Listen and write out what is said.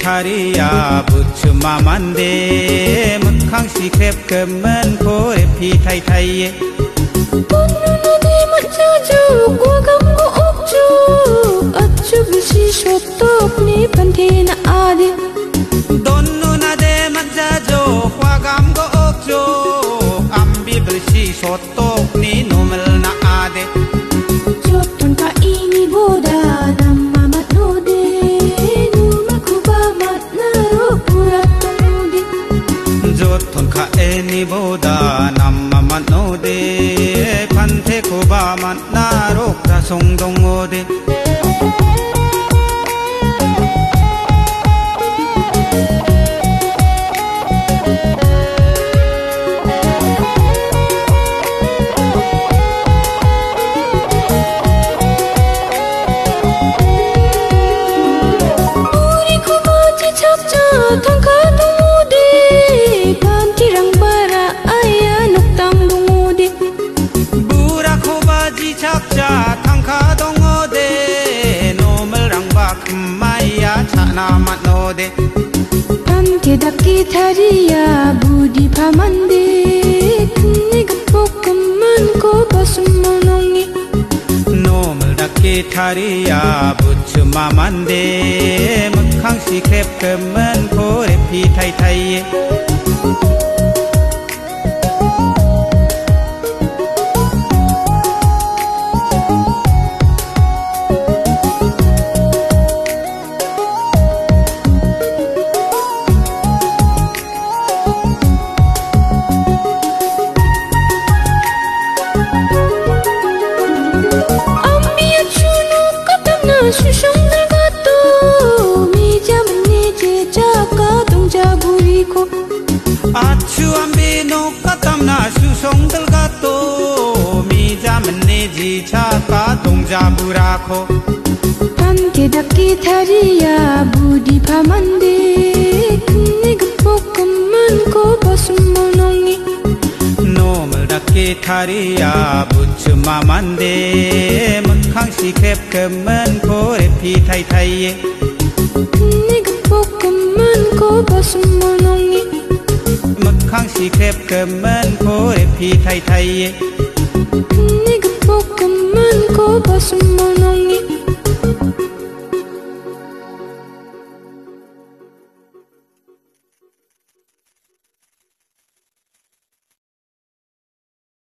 타리야 부츠마만데 묵항시 캡금은 고래피 타이타이에 돈누나데 맞자주 과감고 옥주 아추부시 쇼떡니 반테나 아데 돈누나데 맞자주 과감고 옥주 암비불시 쇼떡니 노멀 나아데 조톤 카이니 보다 Eniboda namma node pante ko ba man narok ra song dong ode Uri ko ba ji chapcha thangka dode panti rang bara aya noktam dongode Bura ko ba ji chapcha thangka dongode nomal rang ba khmaya chana mat node Panti dakki thariya budi phamande kunni gapok kaman ko basmonongi 노물 닦기 타리야 부츠마만데 묵항시 캡금은 고래피 타이타이에 수성들 가또 미자문니 제자가 동자부리고 아추 안비노 까땀나 수성들 가또 미자문니 지차가 동자부라코 함께 닦기 타리야 부디 파만데 kunni gapok kaman ko basmonongi 노물 닦기 타리야 부츠마만데 묵항시 캡금은 고래피 타이타이에 kunni gapok kaman ko basmonongi 묵항시 캡금은 고래피 타이타이에 kunni gapok kaman ko basmonongi